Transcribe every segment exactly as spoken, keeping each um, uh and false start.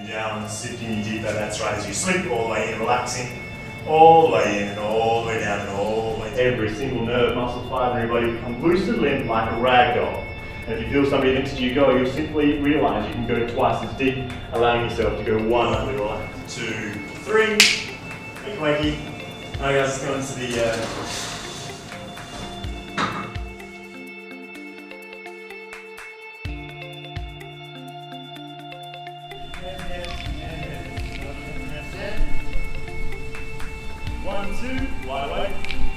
Down, sifting you deeper, that's right, as you sleep all the way in, relaxing, all the way in and all the way down and all the way. Every single nerve, muscle, fiber in your body become loose and limp like a rag doll. And if you feel somebody next to you go, you'll simply realise you can go twice as deep, allowing yourself to go one, relax. Two, three, wakey wakey. Alright guys, let's go into the uh, One, two, wide awake.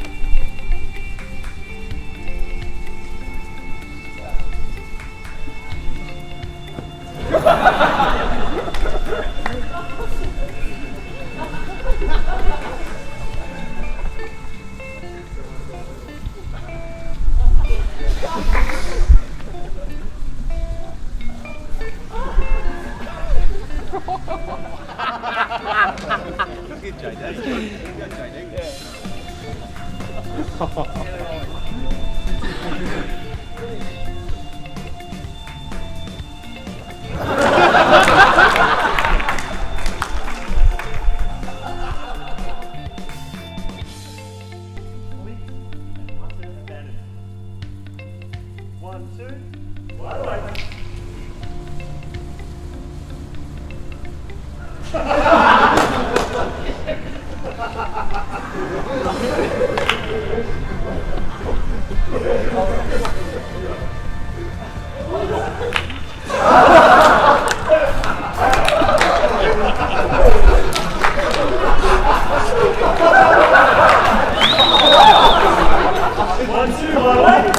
Good J D. Good J D. Yeah. One, two, wide awake. One, two, wide awake.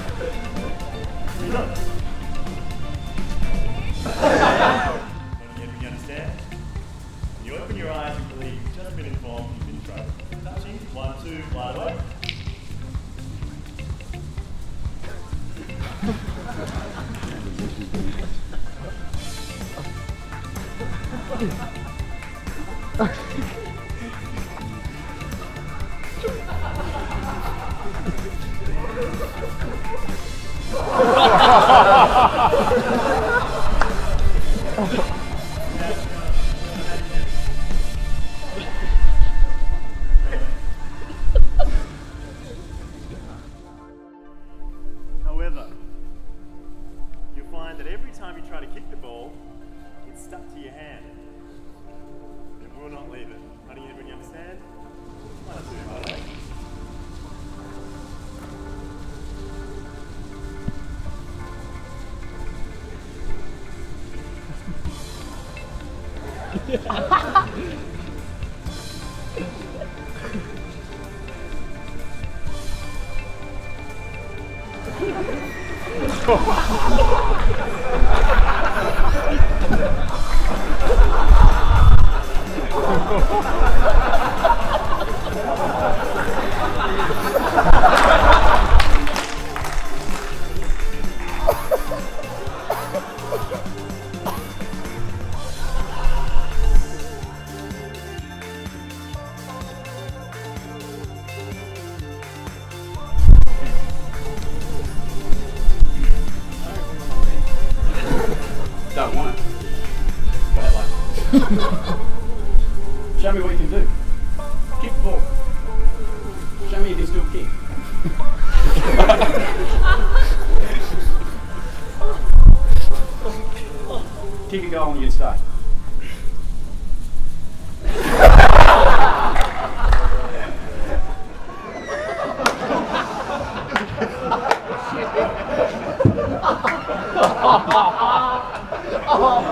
You understand? When you open your eyes, you believe you've just been informed, you've been tried. Touching, one, two, wide awake. However, you'll find that every time you try to kick the ball, it's stuck to your hand. It will not leave it. Honey, everyone, you understand? One, two, wide awake. Don't want it. Bad luck. Show me what you can do. Kick the ball. Show me you can still kick. Kick a goal and you can stay. Oh,